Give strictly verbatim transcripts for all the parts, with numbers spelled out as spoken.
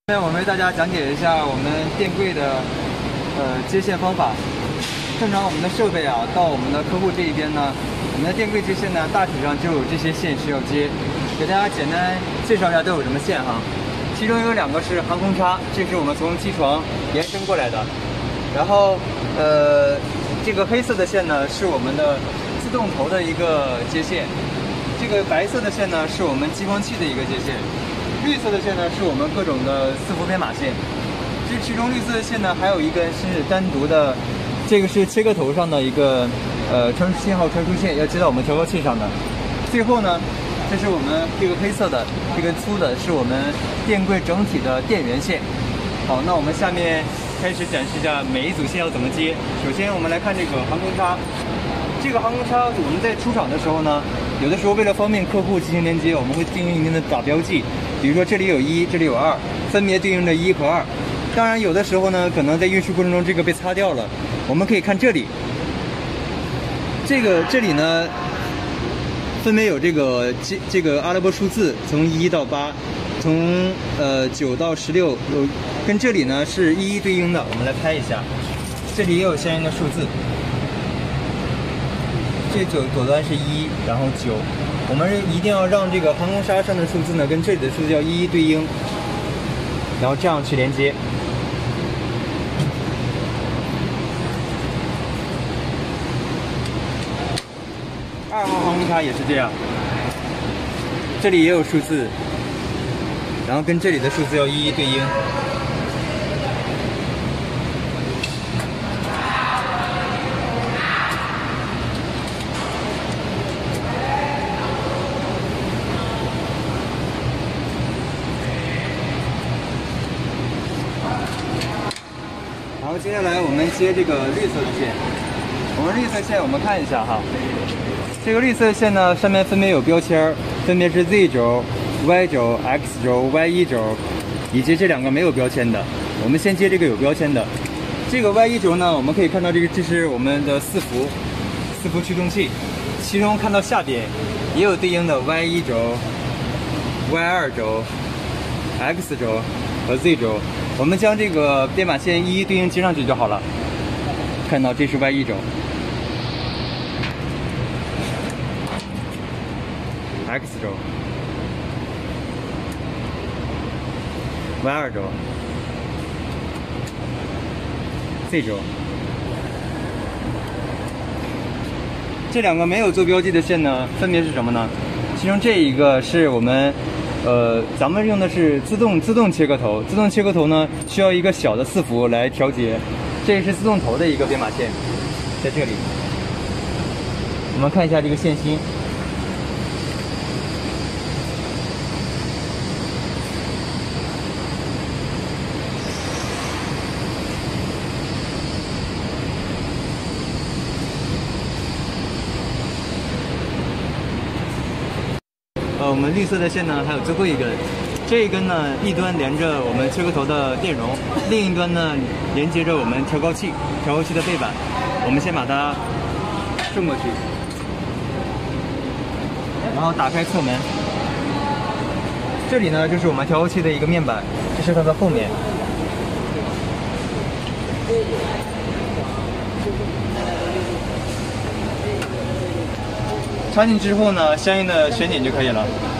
现在我们为大家讲解一下我们电柜的呃接线方法。正常我们的设备啊，到我们的客户这一边呢，我们的电柜接线呢，大体上就有这些线需要接。给大家简单介绍一下都有什么线哈。其中有两个是航空叉，这是我们从机床延伸过来的。然后呃，这个黑色的线呢，是我们的自动头的一个接线。这个白色的线呢，是我们激光器的一个接线。 绿色的线呢，是我们各种的伺服编码线。这其中绿色的线呢，还有一根是单独的，这个是切割头上的一个呃传输信号传输线，要接到我们调校器上的。最后呢，这是我们这个黑色的这根粗的，是我们电柜整体的电源线。好，那我们下面开始展示一下每一组线要怎么接。首先我们来看这个航空叉。 这个航空叉，我们在出厂的时候呢，有的时候为了方便客户进行连接，我们会定一定的打标记，比如说这里有一，这里有二，分别对应着一和二。当然，有的时候呢，可能在运输过程中这个被擦掉了，我们可以看这里，这个这里呢，分别有这个这这个阿拉伯数字，从一到八，从呃九到十六，有跟这里呢是一一对应的。我们来拍一下，这里也有相应的数字。 这左左端是一，然后九，我们一定要让这个航空叉上的数字呢跟这里的数字要一一对应，然后这样去连接。二号航空叉也是这样，这里也有数字，然后跟这里的数字要一一对应。 然后接下来我们接这个绿色的线，我们绿色线我们看一下哈，这个绿色线呢上面分别有标签，分别是 Z 轴、Y 轴、X 轴、Y 一 轴，以及这两个没有标签的。我们先接这个有标签的，这个 Y 一 轴呢，我们可以看到这个这是我们的伺服伺服驱动器，其中看到下边也有对应的 Y 一 轴、Y 二 轴、X 轴和 Z 轴。 我们将这个编码线一一对应接上去就好了。看到这是 Y 一 轴 ，X 轴 ，Y 二 轴 ，Z 轴。这两个没有做标记的线呢，分别是什么呢？其中这一个是我们。 呃，咱们用的是自动自动切割头，自动切割头呢需要一个小的伺服来调节，这是自动头的一个编码线，在这里。我们看一下这个线芯，呃，我们绿色的线呢，还有最后一根，这一根呢，一端连着我们切割头的电容，另一端呢连接着我们调高器，调高器的背板。我们先把它顺过去，然后打开侧门。这里呢就是我们调高器的一个面板，这是它的后面。插进之后呢，相应的旋紧就可以了。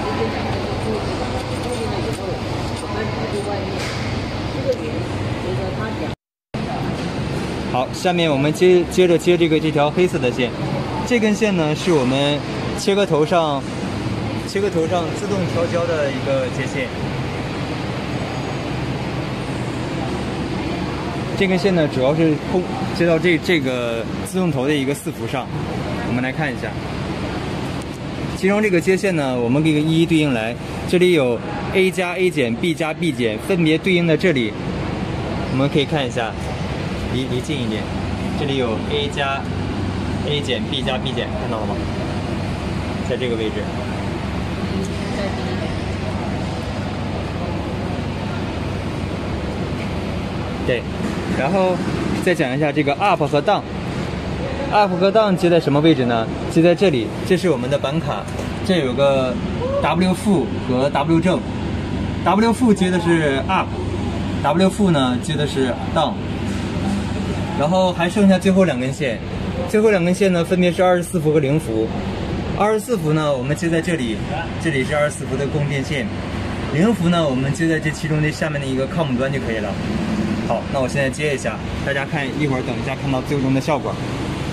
好，下面我们接接着接这个这条黑色的线，这根线呢是我们切割头上切割头上自动调焦的一个接线。这根线呢主要是控接到这这个自动头的一个伺服上，我们来看一下。 其中这个接线呢，我们可以一一对应来。这里有 A 加 A 减 B 加 B 减，分别对应的这里，我们可以看一下，离离近一点。这里有 A 加 A 减 B 加 B 减，看到了吗？在这个位置。对，然后再讲一下这个 up 和 down。up 和 down 接在什么位置呢？接在这里，这是我们的板卡，这有个 W 负和 W 正 ，W 负接的是 up， W 负呢接的是 down， 然后还剩下最后两根线，最后两根线呢分别是二十四伏和零伏。二十四伏呢我们接在这里，这里是二十四伏的供电线。零伏呢我们接在这其中的下面的一个 com 端就可以了。好，那我现在接一下，大家看一会儿等一下看到最终的效果。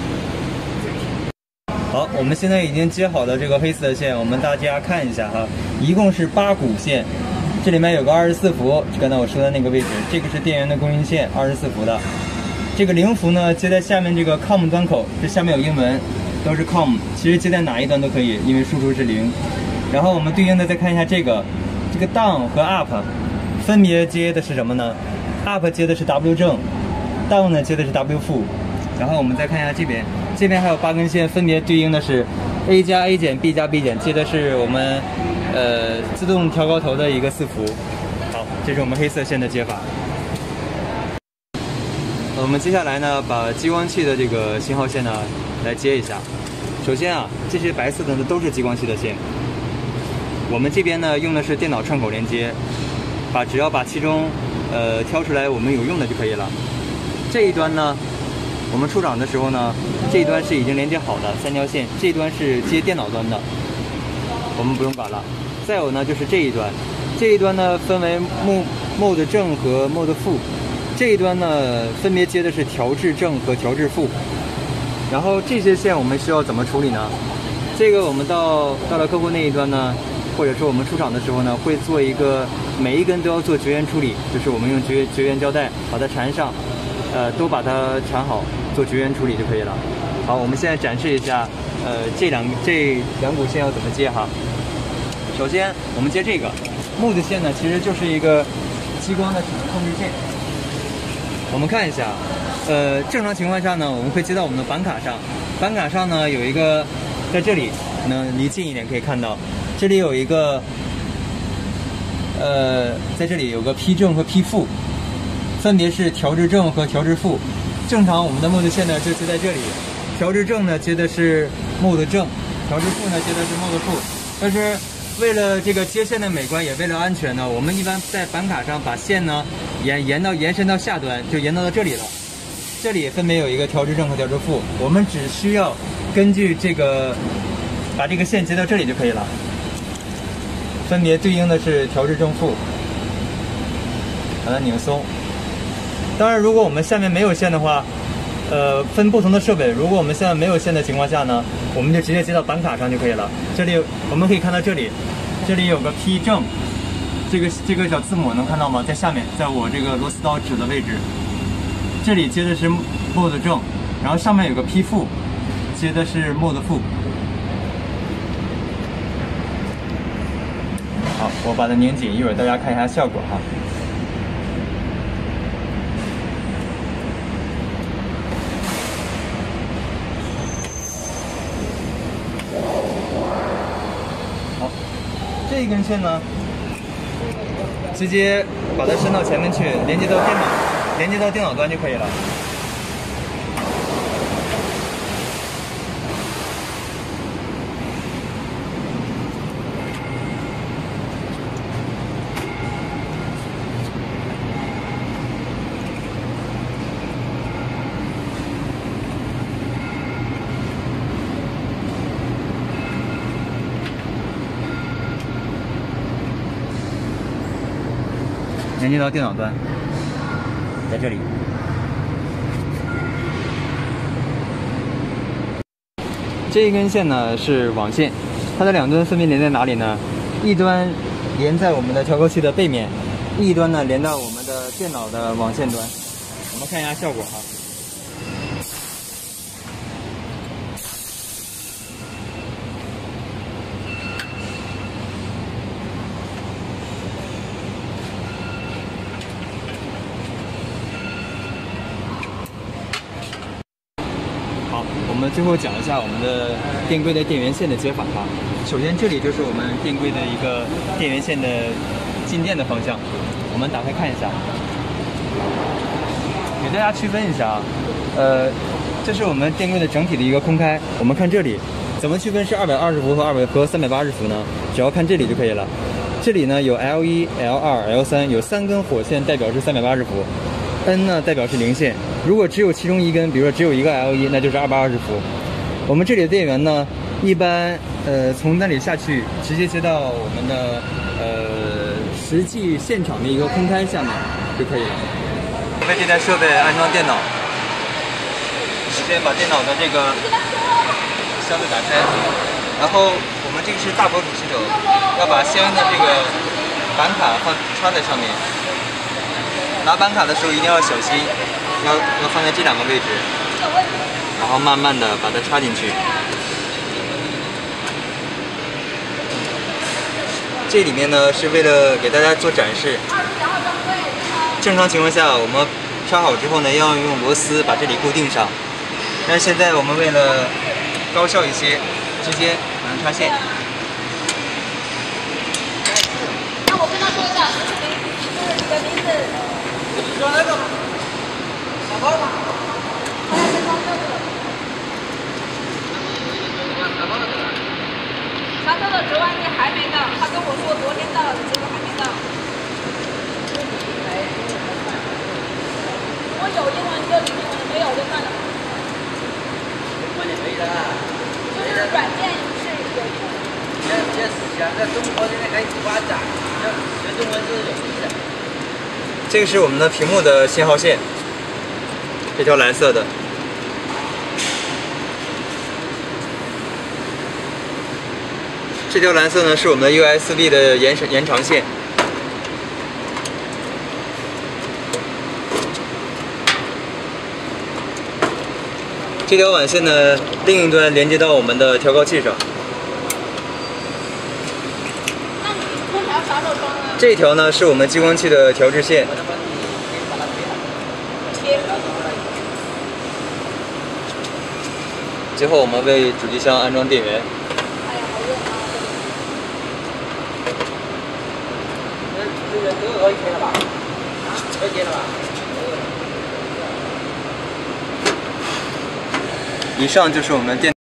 好，我们现在已经接好了这个黑色的线，我们大家看一下哈，一共是八股线，这里面有个二十四伏，刚才我说的那个位置，这个是电源的供应线，二十四伏的。这个零伏呢接在下面这个 com 端口，这下面有英文，都是 com， 其实接在哪一端都可以，因为输出是零。然后我们对应的再看一下这个，这个 down 和 up 分别接的是什么呢？ up 接的是 W 正 ，down 呢接的是 W 负。然后我们再看一下这边，这边还有八根线，分别对应的是 A 加 A 减 B 加 B 减，接的是我们呃自动调高头的一个四伏。好，这是我们黑色线的接法。我们接下来呢，把激光器的这个信号线呢来接一下。首先啊，这些白色的呢都是激光器的线。我们这边呢用的是电脑串口连接，把只要把其中呃挑出来我们有用的就可以了。这一端呢，我们出厂的时候呢，这一端是已经连接好的三条线，这一端是接电脑端的，我们不用管了。再有呢就是这一端，这一端呢分为 mode 正和 mode 负，这一端呢分别接的是调制正和调制负。然后这些线我们需要怎么处理呢？这个我们到到了客户那一端呢，或者说我们出厂的时候呢，会做一个每一根都要做绝缘处理，就是我们用绝绝缘胶带把它缠上，呃，都把它缠好，做绝缘处理就可以了。好，我们现在展示一下，呃，这两这两股线要怎么接哈。首先我们接这个木的线呢，其实就是一个激光的体能控制线。我们看一下，呃，正常情况下呢，我们会接到我们的板卡上，板卡上呢有一个，在这里能离近一点可以看到，这里有一个，呃，在这里有个 P 正和 P 负，分别是调制正和调制负。正常我们的 mode 线呢就接在这里，调制正呢接的是 mode 正，调制负呢接的是 mode 负。但是为了这个接线的美观，也为了安全呢，我们一般在板卡上把线呢延延到延伸到下端，就延到到这里了。这里分别有一个调制正和调制负，我们只需要根据这个把这个线接到这里就可以了。分别对应的是调制正负，把它拧松。当然，如果我们下面没有线的话，呃，分不同的设备，如果我们现在没有线的情况下呢，我们就直接接到板卡上就可以了。这里我们可以看到这里，这里有个 P 正，这个这个小字母能看到吗？在下面，在我这个螺丝刀指的位置，这里接的是 mode 正，然后上面有个 P 负，接的是 mode 负。好，我把它拧紧，一会儿大家看一下效果哈。这一根线呢，直接把它伸到前面去，连接到电脑，连接到电脑端就可以了。连接到电脑端，在这里。这一根线呢是网线，它的两端分别连在哪里呢？一端连在我们的调高器的背面，一端呢连到我们的电脑的网线端。我们看一下效果哈。我们最后讲一下我们的电柜的电源线的接法哈。首先这里就是我们电柜的一个电源线的进电的方向，我们打开看一下，给大家区分一下啊。呃，这是我们电柜的整体的一个空开，我们看这里怎么区分是二百二十伏和二百和三百八十伏呢？只要看这里就可以了。 这里呢有 L 一、L 二、L 三，有三根火线代表是三百八十伏 ，N 呢代表是零线。如果只有其中一根，比如说只有一个 L 一，那就是二百二十伏。我们这里的电源呢，一般呃从那里下去，直接接到我们的呃实际现场的一个空胎下面就可以了。为这台设备安装电脑，首先把电脑的这个箱子打开，然后我们这个是大波主系统，要把相应的这个板卡放插在上面。拿板卡的时候一定要小心，要要放在这两个位置，然后慢慢的把它插进去。这里面呢是为了给大家做展示。正常情况下，我们插好之后呢，要用螺丝把这里固定上。但是现在我们为了高效一些，直接马上插线。 那我跟他说一下，就是你的名字。你说那个小包吗？他要先装这个。上周的折弯机还没到，他跟我说昨天到了，结果还没到。我有英文就领英文，没有就算了。英文也可以的。就是软件是有英文。现在现在思想在中国现在开始发展，学中文是有意义的。 这个是我们的屏幕的信号线，这条蓝色的。这条蓝色呢是我们的 U S B 的延延长线。这条网线呢，另一端连接到我们的调高器上。 那你空调啥时候装呢？ 这条呢是我们激光器的调制线。最后我们为主机箱安装电源。 哎呀，好热啊！ 这个这个可以接了吧？啊，可以接了吧？ 以上就是我们电脑。